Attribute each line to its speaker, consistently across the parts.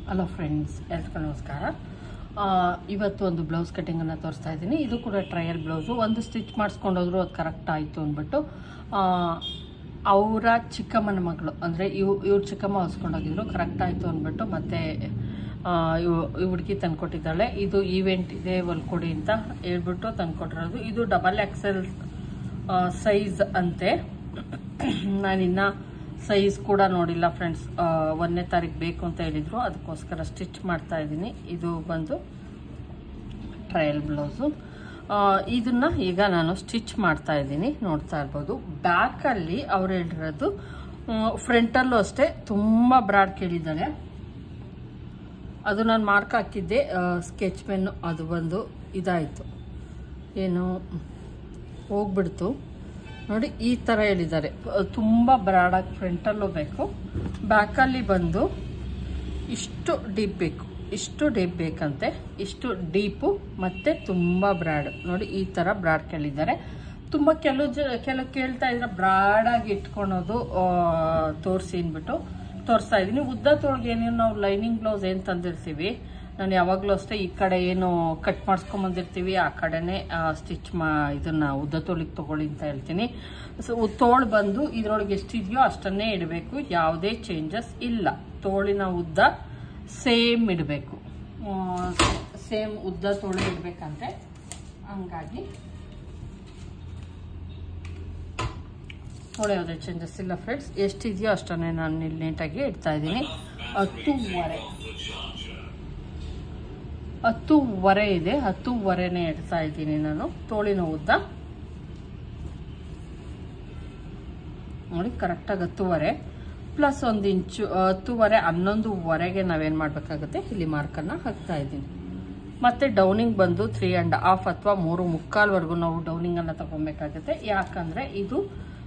Speaker 1: Hello friends, ಎಲ್ಲರಿಗೂ ನಮಸ್ಕಾರ. ಇವತ್ತು ಒಂದು ಬ್ಲೌಸ್ ಕಟಿಂಗನ್ನು ತೋರಿಸ್ತಾ ಇದ್ದೀನಿ. ಇದು ಕೂಡ ಟ್ರಯಲ್ ಬ್ಲೌಸು. ಒಂದು ಸ್ಟಿಚ್ ಮಾಡಿಸ್ಕೊಂಡೋದ್ರು ಅದು ಕರೆಕ್ಟ್ ಆಯಿತು ಅಂದ್ಬಿಟ್ಟು ಅವರ ಚಿಕ್ಕಮ್ಮನ ಮಗಳು ಅಂದರೆ ಇವ್ರ ಚಿಕ್ಕಮ್ಮ ಹೊಲ್ಸ್ಕೊಂಡೋಗಿದ್ರು, ಕರೆಕ್ಟ್ ಆಯಿತು ಅಂದ್ಬಿಟ್ಟು ಮತ್ತೆ ಈ ಹುಡುಗಿ ತಂದುಕೊಟ್ಟಿದ್ದಾಳೆ. ಇದು ಈವೆಂಟ್ ಇದೆ ಹೊಲ್ಕೊಡಿ ಅಂತ ಹೇಳ್ಬಿಟ್ಟು ತಂದುಕೊಟ್ಟಿರೋದು. ಇದು XXL ಸೈಜ್ ಅಂತೆ. ನಾನಿನ್ನು ಸೈಜ್ ಕೂಡ ನೋಡಿಲ್ಲ ಫ್ರೆಂಡ್ಸ್. 1ನೇ ತಾರೀಕು ಬೇಕು ಅಂತ ಹೇಳಿದ್ರು, ಅದಕ್ಕೋಸ್ಕರ ಸ್ಟಿಚ್ ಮಾಡ್ತಾ ಇದ್ದೀನಿ. ಇದು ಬಂದು ಟ್ರಯಲ್ ಬ್ಲೌಸು. ಇದನ್ನ ಈಗ ನಾನು ಸ್ಟಿಚ್ ಮಾಡ್ತಾ ಇದ್ದೀನಿ, ನೋಡ್ತಾ ಇರ್ಬೋದು. ಬ್ಯಾಕಲ್ಲಿ ಅವ್ರು ಹೇಳಿರೋದು, ಫ್ರಂಟಲ್ಲೂ ಅಷ್ಟೇ ತುಂಬ ಬ್ರಾಡ್ ಕೇಳಿದ್ದಾಳೆ. ಅದು ನಾನು ಮಾರ್ಕ್ ಹಾಕಿದ್ದೆ ಸ್ಕೆಚ್ ಪೆನ್ನು, ಅದು ಬಂದು ಇದಾಯಿತು, ಏನು ಹೋಗ್ಬಿಡ್ತು ನೋಡಿ. ಈ ಥರ ಹೇಳಿದ್ದಾರೆ, ತುಂಬ ಬ್ರಾಡಾಗಿ ಫ್ರಂಟಲ್ಲೂ ಬೇಕು, ಬ್ಯಾಕಲ್ಲಿ ಬಂದು ಇಷ್ಟು ಡೀಪ್ ಬೇಕು, ಇಷ್ಟು ಡೀಪ್ ಬೇಕಂತೆ, ಇಷ್ಟು ಡೀಪು ಮತ್ತು ತುಂಬ ಬ್ರಾಡ್ ನೋಡಿ. ಈ ಥರ ಬ್ರಾಡ್ ಕೇಳಿದ್ದಾರೆ. ತುಂಬ ಕೆಲವು ಕೇಳ್ತಾ ಇದ್ರೆ ಬ್ರಾಡಾಗಿ ಇಟ್ಕೊಳೋದು ತೋರಿಸಿ ಅಂದ್ಬಿಟ್ಟು ತೋರಿಸ್ತಾ ಇದ್ದೀನಿ. ಉದ್ದ ತೋಳ್ಗೆ ಏನೇನು ನಾವು ಲೈನಿಂಗ್ ಬ್ಲೌಸ್ ಏನು ತಂದಿರ್ತೀವಿ, ನಾನು ಯಾವಾಗಲೂ ಅಷ್ಟೇ ಈ ಕಡೆ ಏನು ಕಟ್ ಮಾಡಿಸ್ಕೊಂಬಂದಿರ್ತೀವಿ ಆ ಕಡೆನೇ ಸ್ಟಿಚ್ ಇದನ್ನು ಉದ್ದ ತೋಳಿಗೆ ತೊಗೊಳ್ಳಿ ಅಂತ ಹೇಳ್ತೀನಿ. ಸೊ ತೋಳು ಬಂದು ಇದರೊಳಗೆ ಎಷ್ಟಿದೆಯೋ ಅಷ್ಟನ್ನೇ ಇಡಬೇಕು, ಯಾವುದೇ ಚೇಂಜಸ್ ಇಲ್ಲ. ತೋಳಿನ ಉದ್ದ ಸೇಮ್ ಇಡಬೇಕು, ಸೇಮ್ ಉದ್ದ ತೋಳು ಇಡಬೇಕಂತೆ. ಹಂಗಾಗಿ ತೋಳು ಯಾವುದೇ ಚೇಂಜಸ್ ಇಲ್ಲ ಫ್ರೆಂಡ್ಸ್. ಎಷ್ಟಿದೆಯೋ ಅಷ್ಟನ್ನೇ ನಾನು ಇಲ್ಲಿ ನೀಟಾಗಿ ಇಡ್ತಾ ಇದ್ದೀನಿ. 10.25 ಇದೆ, 10.25ನೇ ಇಡ್ತಾ ಇದ್ದೀನಿ ನಾನು. ತೋಳಿನ ಉದ್ದ ನೋಡಿ ಕರೆಕ್ಟಾಗಿ 10.25 ಪ್ಲಸ್ 1 ಇಂಚು 10.25 11.25ಗೆ ನಾವೇನು ಮಾಡಬೇಕಾಗುತ್ತೆ, ಇಲ್ಲಿ ಮಾರ್ಕನ್ನು ಹಾಕ್ತಾ ಇದ್ದೀನಿ. ಮತ್ತು ಡೌನಿಂಗ್ ಬಂದು 3.5 ಅಥವಾ 3.25ವರೆಗೂ ನಾವು ಡೌನಿಂಗನ್ನು ತಗೊಬೇಕಾಗುತ್ತೆ. ಯಾಕಂದರೆ ಇದು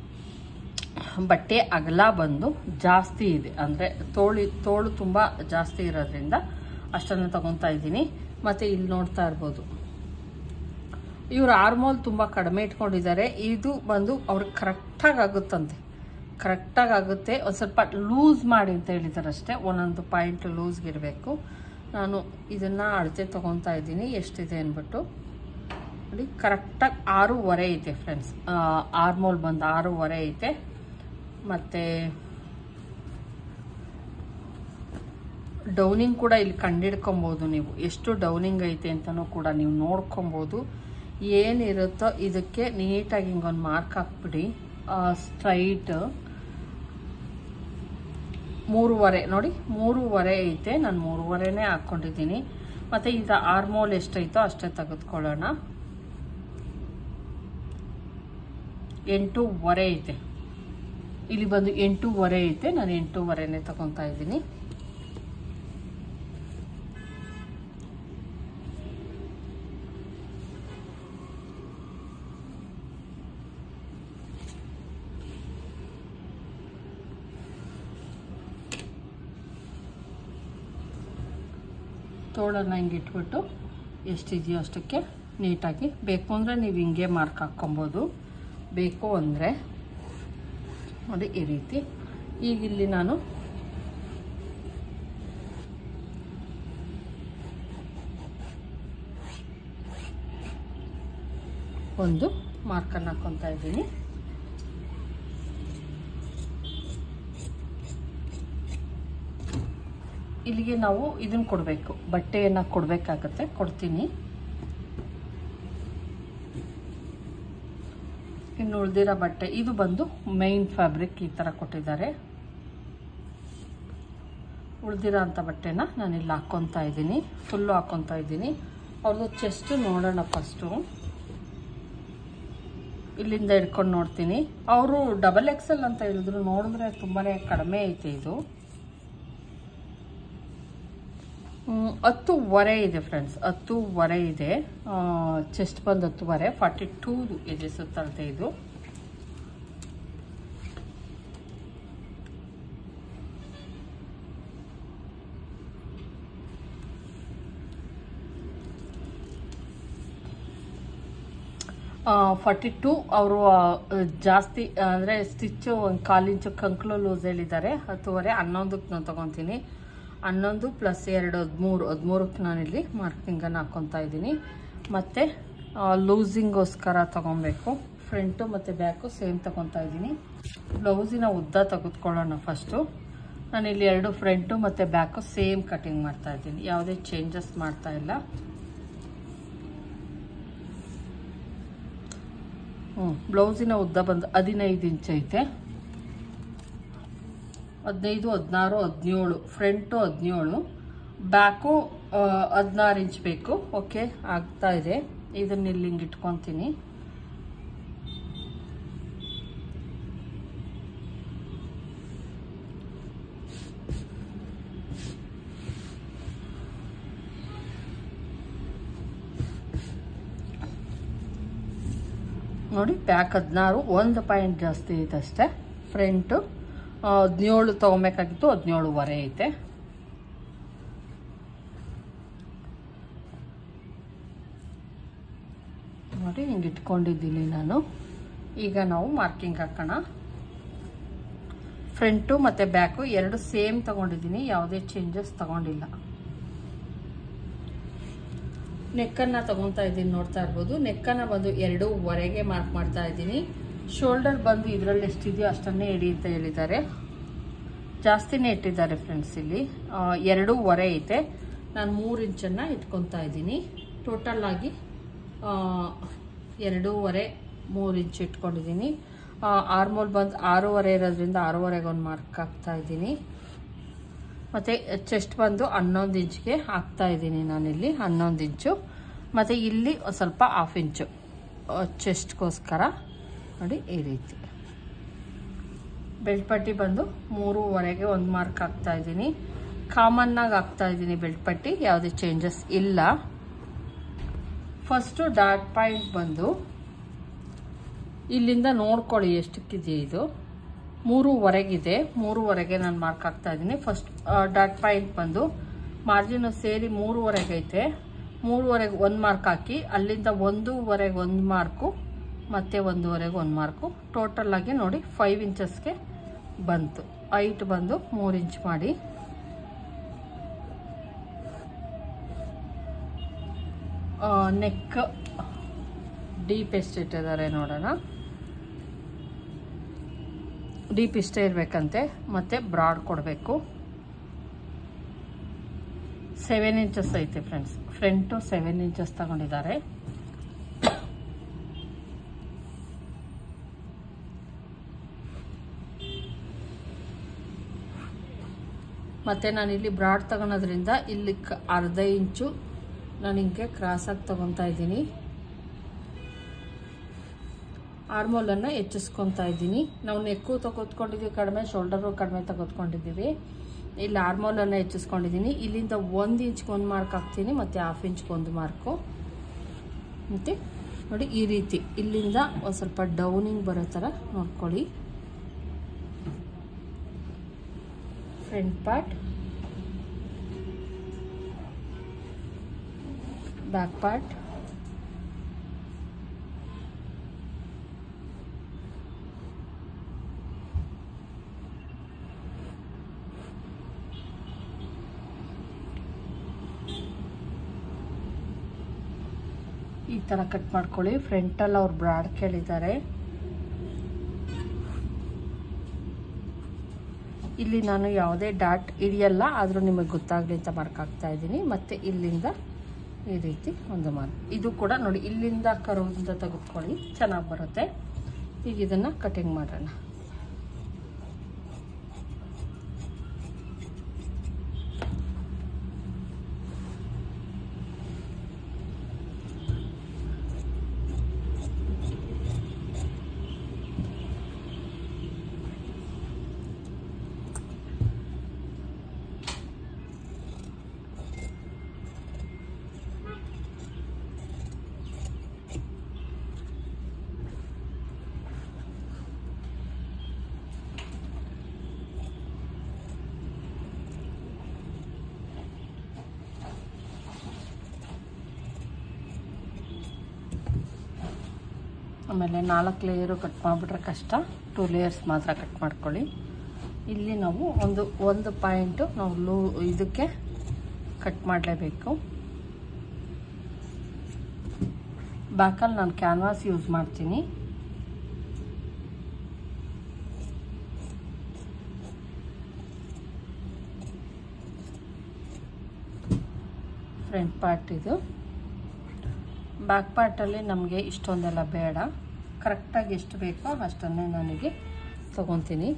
Speaker 1: ಬಟ್ಟೆ ಅಗಲ ಬಂದು ಜಾಸ್ತಿ ಇದೆ, ಅಂದರೆ ತೋಳು ತುಂಬ ಜಾಸ್ತಿ ಇರೋದ್ರಿಂದ ಅಷ್ಟನ್ನು ತಗೊತಾ ಇದ್ದೀನಿ. ಮತ್ತು ಇಲ್ಲಿ ನೋಡ್ತಾ ಇರ್ಬೋದು, ಇವರು ಆರ್ಮೋಲ್ ತುಂಬ ಕಡಿಮೆ ಇಟ್ಕೊಂಡಿದ್ದಾರೆ. ಇದು ಬಂದು ಅವ್ರಿಗೆ ಕರೆಕ್ಟಾಗಿ ಆಗುತ್ತಂತೆ, ಕರೆಕ್ಟಾಗಿ ಆಗುತ್ತೆ. ಒಂದು ಸ್ವಲ್ಪ ಲೂಸ್ ಮಾಡಿ ಅಂತ ಹೇಳಿದ್ದಾರೆ ಅಷ್ಟೇ, ಒಂದೊಂದು ಪಾಯಿಂಟ್ ಲೂಸ್ಗಿರಬೇಕು. ನಾನು ಇದನ್ನು ಅಳತೆ ತೊಗೊತಾ ಇದ್ದೀನಿ ಎಷ್ಟಿದೆ ಅಂದ್ಬಿಟ್ಟು ನೋಡಿ. ಕರೆಕ್ಟಾಗಿ 6.25 ಐತೆ ಫ್ರೆಂಡ್ಸ್. ಆರ್ಮೋಲ್ ಬಂದು 6.25 ಐತೆ. ಮತ್ತು ಡೌನಿಂಗ್ ಕೂಡ ಇಲ್ಲಿ ಕಂಡಿಡ್ಕೊಬೋದು ನೀವು, ಎಷ್ಟು ಡೌನಿಂಗ್ ಐತೆ ಅಂತಲೂ ಕೂಡ ನೀವು ನೋಡ್ಕೊಬೋದು. ಏನಿರುತ್ತೋ ಇದಕ್ಕೆ ನೀಟಾಗಿ ಹಿಂಗೊಂದು ಮಾರ್ಕ್ ಹಾಕ್ಬಿಡಿ. ಸ್ಟ್ರೈಟ್ 3.25 ನೋಡಿ, 3.25 ಐತೆ. ನಾನು 3.25ನೇ ಹಾಕ್ಕೊಂಡಿದ್ದೀನಿ. ಮತ್ತು ಈಗ ಆರ್ಮೋಲ್ ಎಷ್ಟೈತೋ ಅಷ್ಟೇ ತೆಗೆದುಕೊಳ್ಳೋಣ. 8.25 ಐತೆ, ಇಲ್ಲಿ ಬಂದು 8.25 ಐತೆ. ನಾನು 8.25ನೇ ತಗೊತಾ ಇದ್ದೀನಿ. ತೋಳನ್ನು ಹಿಂಗೆ ಇಟ್ಬಿಟ್ಟು ಎಷ್ಟಿದೆಯೋ ಅಷ್ಟಕ್ಕೆ ನೀಟಾಗಿ, ಬೇಕು ಅಂದರೆ ನೀವು ಹಿಂಗೆ ಮಾರ್ಕ್ ಹಾಕ್ಕೊಬೋದು, ಬೇಕು ಅಂದರೆ ನೋಡಿ ಈ ರೀತಿ. ಈಗ ಇಲ್ಲಿ ನಾನು ಒಂದು ಮಾರ್ಕನ್ನು ಹಾಕ್ಕೊತಾ ಇದ್ದೀನಿ. ಇಲ್ಲಿಗೆ ನಾವು ಇದನ್ನು ಕೊಡಬೇಕು, ಬಟ್ಟೆಯನ್ನು ಕೊಡಬೇಕಾಗತ್ತೆ, ಕೊಡ್ತೀನಿ. ಇನ್ನು ಉಳಿದಿರೋ ಬಟ್ಟೆ ಇದು ಬಂದು ಮೈನ್ ಫ್ಯಾಬ್ರಿಕ್ ಈ ಥರ ಕೊಟ್ಟಿದ್ದಾರೆ. ಉಳಿದಿರೋ ಅಂಥ ಬಟ್ಟೆನ ನಾನಿಲ್ಲಿ ಹಾಕ್ಕೊತಾ ಇದ್ದೀನಿ, ಫುಲ್ಲು ಹಾಕ್ಕೊತಾ ಇದ್ದೀನಿ. ಅವ್ರದ್ದು ಚೆಸ್ಟ್ ನೋಡೋಣ ಫಸ್ಟು. ಇಲ್ಲಿಂದ ಹಿಡ್ಕೊಂಡು ನೋಡ್ತೀನಿ. ಅವರು XXL ಅಂತ ಹೇಳಿದ್ರು, ನೋಡಿದ್ರೆ ತುಂಬಾ ಕಡಿಮೆ ಐತೆ. ಇದು 10.25 ಇದೆ ಫ್ರೆಂಡ್ಸ್, 10.25 ಇದೆ. ಚೆಸ್ಟ್ ಬಂದು 10.25, 42 ಇದೆ ಸುತ್ತಳತೆ. ಇದು $42. ಅವರು ಜಾಸ್ತಿ ಅಂದರೆ ಸ್ಟಿಚ್ಚು ಒಂದು 1/4 ಇಂಚು ಕಂಕ್ಳು ಲೂಸ್ ಹೇಳಿದ್ದಾರೆ. 10.25 11ಕ್ಕೆ ನಾನು ತೊಗೊತೀನಿ. 11 + 2 13 13ಕ್ಕೆ ನಾನಿಲ್ಲಿ ಮಾರ್ಕಿಂಗನ್ನು ಹಾಕ್ಕೊತಾ ಇದ್ದೀನಿ. ಮತ್ತು ಲೂಸಿಂಗೋಸ್ಕರ ತೊಗೊಬೇಕು. ಫ್ರಂಟು ಮತ್ತು ಬ್ಯಾಕು ಸೇಮ್ ತೊಗೊತಾ ಇದ್ದೀನಿ. ಬ್ಲೌಸಿನ ಉದ್ದ ತೆಗೆದುಕೊಳ್ಳೋಣ. ಫಸ್ಟು ನಾನಿಲ್ಲಿ 2 ಫ್ರಂಟು ಮತ್ತು ಬ್ಯಾಕು ಸೇಮ್ ಕಟಿಂಗ್ ಮಾಡ್ತಾ ಇದ್ದೀನಿ, ಯಾವುದೇ ಚೇಂಜಸ್ ಮಾಡ್ತಾ ಇಲ್ಲ. ಬ್ಲೌಸಿನ ಉದ್ದ ಬಂದು 15 ಇಂಚ್ ಐತೆ. 15, 16, 17, ಫ್ರಂಟು 17, ಬ್ಯಾಕು 16 ಇಂಚ್ ಬೇಕು. ಓಕೆ, ಆಗ್ತಾ ಇದೆ. ಇದನ್ನ ಇಲ್ಲಿ ಹಿಂಗೆ ಇಟ್ಕೊತೀನಿ. ನೋಡಿ, ಬ್ಯಾಕ್ 16, 1 ಪಾಯಿಂಟ್ ಜಾಸ್ತಿ ಐತೆ ಅಷ್ಟೇ. ಫ್ರಂಟು 17 ತೊಗೊಬೇಕಾಗಿತ್ತು, 17.5 ಐತೆ. ನೋಡಿ, ಹಿಂಗೆ ಇಟ್ಕೊಂಡಿದ್ದೀನಿ ನಾನು. ಈಗ ನಾವು ಮಾರ್ಕಿಂಗ್ ಹಾಕೋಣ. ಫ್ರಂಟು ಮತ್ತು ಬ್ಯಾಕು 2 ಸೇಮ್ ತೊಗೊಂಡಿದ್ದೀನಿ, ಯಾವುದೇ ಚೇಂಜಸ್ ತೊಗೊಂಡಿಲ್ಲ. ನೆಕ್ಕನ್ನು ತೊಗೊತಾ ಇದ್ದೀನಿ, ನೋಡ್ತಾ ಇರ್ಬೋದು. ನೆಕ್ಕನ್ನು ಬಂದು 2.5ಗೆ ಮಾರ್ಕ್ ಮಾಡ್ತಾ ಇದ್ದೀನಿ. ಶೋಲ್ಡರ್ ಬಂದು ಇದರಲ್ಲಿ ಎಷ್ಟಿದೆಯೋ ಅಷ್ಟನ್ನೇ ಇಡಿ ಅಂತ ಹೇಳಿದ್ದಾರೆ. ಜಾಸ್ತಿನೇ ಇಟ್ಟಿದ್ದಾರೆ ಫ್ರೆಂಡ್ಸ್. ಇಲ್ಲಿ 2.5 ಐತೆ. ನಾನು 3 ಇಂಚನ್ನು ಇಟ್ಕೊತಾ ಇದ್ದೀನಿ. ಟೋಟಲ್ ಆಗಿ 2.5 3 ಇಂಚ್ ಇಟ್ಕೊಂಡಿದ್ದೀನಿ. ಆರ್ಮೋಲ್ ಬಂದು 6.5 ಇರೋದ್ರಿಂದ 6.5ಗೆ ಒಂದು ಮಾರ್ಕ್ ಹಾಕ್ತಾ ಇದ್ದೀನಿ. ಮತ್ತು ಚೆಸ್ಟ್ ಬಂದು 11 ಇಂಚ್ಗೆ ಹಾಕ್ತಾ ಇದ್ದೀನಿ ನಾನಿಲ್ಲಿ, 11 ಇಂಚು. ಮತ್ತು ಇಲ್ಲಿ ಸ್ವಲ್ಪ 1/2 ಇಂಚು ಚೆಸ್ಟ್ಗೋಸ್ಕರ. ನೋಡಿ, ಈ ರೀತಿ. ಬೆಲ್ಟ್ ಪಟ್ಟಿ ಬಂದು 3.5ಗೆ ಒಂದು ಮಾರ್ಕ್ ಹಾಕ್ತಾ ಇದ್ದೀನಿ. ಕಾಮನ್ನಾಗಿ ಹಾಕ್ತಾ ಇದ್ದೀನಿ ಬೆಲ್ಟ್ ಪಟ್ಟಿ, ಯಾವುದೇ ಚೇಂಜಸ್ ಇಲ್ಲ. ಫಸ್ಟು ಡಾಟ್ ಪಾಯಿಂಟ್ ಬಂದು ಇಲ್ಲಿಂದ ನೋಡ್ಕೊಳ್ಳಿ ಎಷ್ಟಕ್ಕಿದೆಯಾ. ಇದು 3.5ಗಿದೆ. 3.5ಗೆ ನಾನು ಮಾರ್ಕ್ ಹಾಕ್ತಾ ಇದ್ದೀನಿ. ಫಸ್ಟ್ ಡಾಟ್ ಪಾಯಿಂಟ್ ಬಂದು ಮಾರ್ಜಿನ್ ಸೇರಿ 3.5 ಐತೆ. 3.5ಗೆ ಒಂದು ಮಾರ್ಕ್ ಹಾಕಿ, ಅಲ್ಲಿಂದ 1.5ಗೆ ಒಂದು ಮಾರ್ಕು, ಮತ್ತೆ 1.5ಗೆ ಒಂದು ಮಾರ್ಕು. ಟೋಟಲ್ ಆಗಿ ನೋಡಿ 5 ಇಂಚಸ್ಗೆ ಬಂತು. ಹೈಟ್ ಬಂದು 3 ಇಂಚ್ ಮಾಡಿ. ನೆಕ್ ಡೀಪ್ ಎಷ್ಟು ಇಟ್ಟಿದ್ದಾರೆ ನೋಡೋಣ. ಡೀಪ್ ಇಷ್ಟೇ ಇರಬೇಕಂತೆ. ಮತ್ತು ಬ್ರಾಡ್ ಕೊಡಬೇಕು. 7 ಇಂಚಸ್ ಐತೆ ಫ್ರೆಂಡ್ಸ್. ಫ್ರಂಟು 7 ಇಂಚಸ್ ತಗೊಂಡಿದ್ದಾರೆ. ಮತ್ತು ನಾನಿಲ್ಲಿ ಬ್ರಾಡ್ ತಗೊಳೋದ್ರಿಂದ ಇಲ್ಲಿ 1/2 ಇಂಚು ನಾನು ಹಿಂಗೆ ಕ್ರಾಸಾಗಿ ತಗೊತಾ ಇದ್ದೀನಿ. ಆರ್ಮೋಲನ್ನು ಹೆಚ್ಚಿಸ್ಕೊತಾ ಇದ್ದೀನಿ. ನಾವು ನೆಕ್ಕು ತೆಗೆದುಕೊಂಡಿದ್ದೀವಿ ಕಡಿಮೆ, ಶೋಲ್ಡರು ಕಡಿಮೆ ತೆಗೆದುಕೊಂಡಿದ್ದೀವಿ. ಇಲ್ಲಿ ಆರ್ಮೋಲನ್ನು ಹೆಚ್ಚಿಸ್ಕೊಂಡಿದ್ದೀನಿ. ಇಲ್ಲಿಂದ 1 ಇಂಚ್ಗೆ ಒಂದು ಮಾರ್ಕ್ ಹಾಕ್ತೀನಿ, ಮತ್ತು 1/2 ಇಂಚ್ಗೆ ಒಂದು ಮಾರ್ಕು. ಮತ್ತು ನೋಡಿ, ಈ ರೀತಿ ಇಲ್ಲಿಂದ ಒಂದು ಸ್ವಲ್ಪ ಡೌನಿಂಗ್ ಬರೋ ಥರ ನೋಡ್ಕೊಳ್ಳಿ. ಫ್ರಂಟ್ ಪಾರ್ಟ್, ಬ್ಯಾಕ್ ಪಾರ್ಟ್, ಈ ಥರ ಕಟ್ ಮಾಡ್ಕೊಳ್ಳಿ. ಫ್ರಂಟಲ್ಲಿ ಅವ್ರು ಬ್ರಾಡ್ ಕೇಳಿದ್ದಾರೆ. ಇಲ್ಲಿ ನಾನು ಯಾವುದೇ ಡಾಟ್ ಹಿಡಿಯಲ್ಲ, ಆದರೂ ನಿಮಗೆ ಗೊತ್ತಾಗಲಿ ಅಂತ ಮಾರ್ಕ್ ಹಾಕ್ತಾ ಇದ್ದೀನಿ. ಮತ್ತು ಇಲ್ಲಿಂದ ಈ ರೀತಿ ಒಂದು ಮಾರ್ಕ್. ಇದು ಕೂಡ ನೋಡಿ, ಇಲ್ಲಿಂದ ಕರುವಿಂದ ತೆಗೆದುಕೊಳ್ಳಿ, ಚೆನ್ನಾಗಿ ಬರುತ್ತೆ. ಈಗ ಇದನ್ನು ಕಟಿಂಗ್ ಮಾಡೋಣ. ಆಮೇಲೆ 4 ಲೇಯರು ಕಟ್ ಮಾಡಿಬಿಟ್ರೆ ಕಷ್ಟ. 2 ಲೇಯರ್ಸ್ ಮಾತ್ರ ಕಟ್ ಮಾಡ್ಕೊಳ್ಳಿ. ಇಲ್ಲಿ ನಾವು ಒಂದು ಪಾಯಿಂಟು ನಾವು ಇದಕ್ಕೆ ಕಟ್ ಮಾಡಲೇಬೇಕು. ಬ್ಯಾಕಲ್ಲಿ ನಾನು ಕ್ಯಾನ್ವಾಸ್ ಯೂಸ್ ಮಾಡ್ತೀನಿ. ಫ್ರಂಟ್ ಪಾರ್ಟ್ ಇದು. ಬ್ಯಾಕ್ ಪಾರ್ಟಲ್ಲಿ ನಮಗೆ ಇಷ್ಟೊಂದೆಲ್ಲ ಬೇಡ, ಕರೆಕ್ಟಾಗಿ ಎಷ್ಟು ಬೇಕೋ ಅಷ್ಟನ್ನೇ ನನಗೆ ತಗೊತೀನಿ.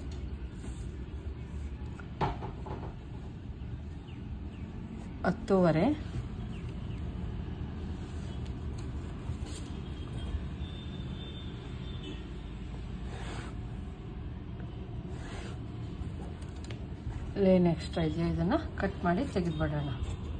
Speaker 1: ಹತ್ತೂವರೆ. ಲೇನ್ ಎಕ್ಸ್ಟ್ರಾ ಇದೆಯಾ ಇದನ್ನು ಕಟ್ ಮಾಡಿ ತೆಗೆದುಬಿಡೋಣ.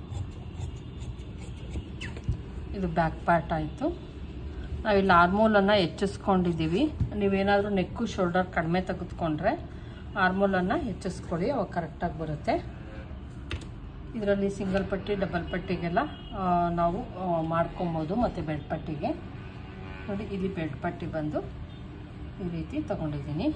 Speaker 1: ಇದು ಬ್ಯಾಕ್ ಪಾರ್ಟ್ ಆಯಿತು. ನಾವಿಲ್ಲಿ ಆರ್ಮೋಲನ್ನು ಹೆಚ್ಚಿಸ್ಕೊಂಡಿದ್ದೀವಿ. ನೀವೇನಾದರೂ ನೆಕ್ಕು ಶೋಲ್ಡರ್ ಕಡಿಮೆ ತೆಗೆದುಕೊಂಡ್ರೆ ಆರ್ಮೋಲನ್ನು ಹೆಚ್ಚಿಸ್ಕೊಳ್ಳಿ, ಅವಾಗ ಕರೆಕ್ಟಾಗಿ ಬರುತ್ತೆ. ಇದರಲ್ಲಿ ಸಿಂಗಲ್ ಪಟ್ಟಿ ಡಬಲ್ ಪಟ್ಟಿಗೆಲ್ಲ ನಾವು ಮಾಡ್ಕೊಬೋದು. ಮತ್ತು ಬೆಡ್ ಪಟ್ಟಿಗೆ ನೋಡಿ, ಇಲ್ಲಿ ಬೆಡ್ ಪಟ್ಟಿ ಬಂದು ಈ ರೀತಿ ತಗೊಂಡಿದ್ದೀನಿ.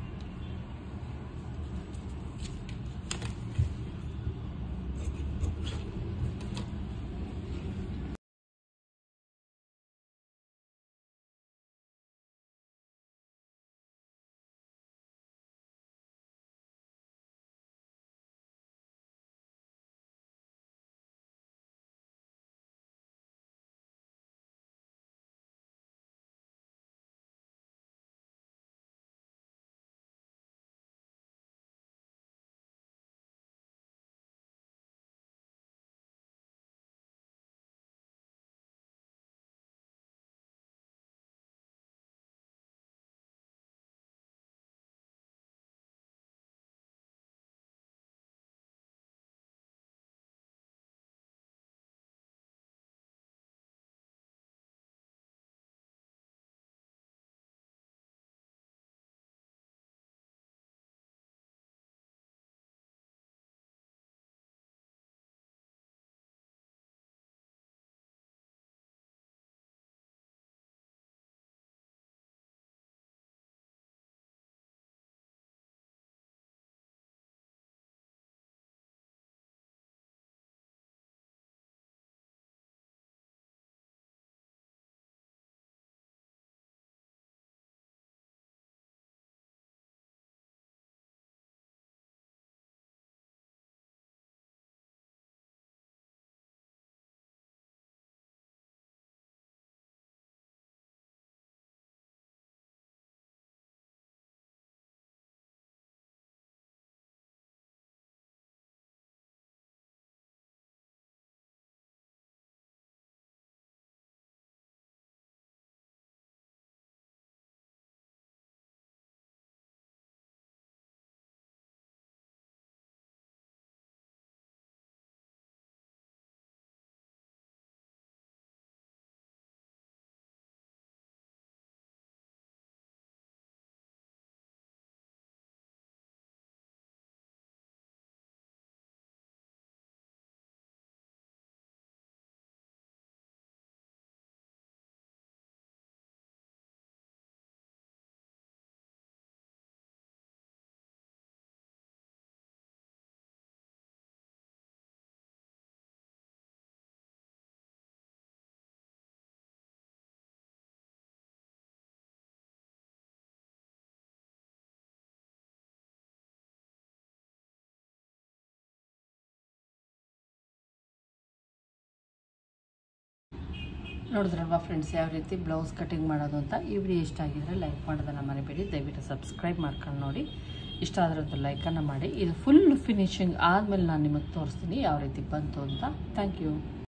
Speaker 1: ನೋಡಿದ್ರಲ್ವಾ ಫ್ರೆಂಡ್ಸ್, ಯಾವ ರೀತಿ ಬ್ಲೌಸ್ ಕಟಿಂಗ್ ಮಾಡೋದು ಅಂತ. ಈ ವಿಡಿಯೋ ಇಷ್ಟ ಆಗಿದ್ರೆ ಲೈಕ್ ಮಾಡೋದನ್ನು ಮರಿಬೇಡಿ. ದಯವಿಟ್ಟು ಸಬ್ಸ್ಕ್ರೈಬ್ ಮಾಡ್ಕೊಂಡು ನೋಡಿ. ಇಷ್ಟ ಆದ್ರದ್ದು ಲೈಕನ್ನು ಮಾಡಿ. ಇದು ಫುಲ್ ಫಿನಿಶಿಂಗ್ ಆದಮೇಲೆ ನಾನು ನಿಮಗೆ ತೋರಿಸ್ತೀನಿ ಯಾವ ರೀತಿ ಬಂತು ಅಂತ. Thank you.